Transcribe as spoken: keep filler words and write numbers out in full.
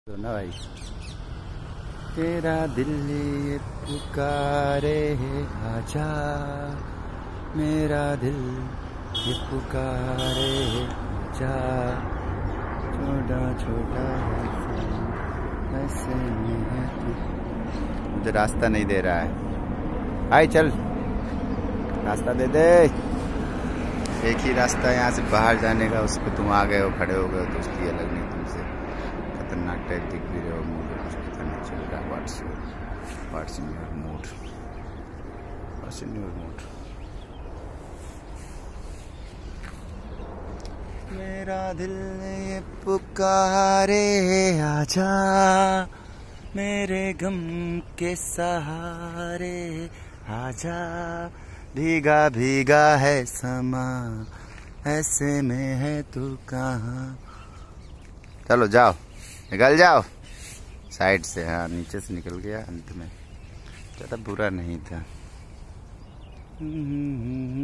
तो ना भाई, तेरा दिल ये पुकारे है आजा, मेरा दिल ये पुकारे है आजा, छोटा छोटा ऐसे में है तू। मुझे रास्ता नहीं दे रहा है। हाय चल, रास्ता दे दे। एक ही रास्ता है यहाँ से बाहर जाने का, उस पर तुम आ गए हो, खड़े हो गए हो, दोस्ती अलग नहीं तुमसे। खतरनाक टाइप दिख भी रहे हो, मुझे कुछ पता नहीं चल रहा। What's your what's in your mood what's in your mood मेरा दिल ये पुकारे आजा, मेरे गम के सहारे आजा, भीगा भीगा है समा, ऐसे में है तू कहाँ। चलो जाओ, निकल जाओ साइड से। हाँ नीचे से निकल गया अंत में, ज़्यादा बुरा नहीं था।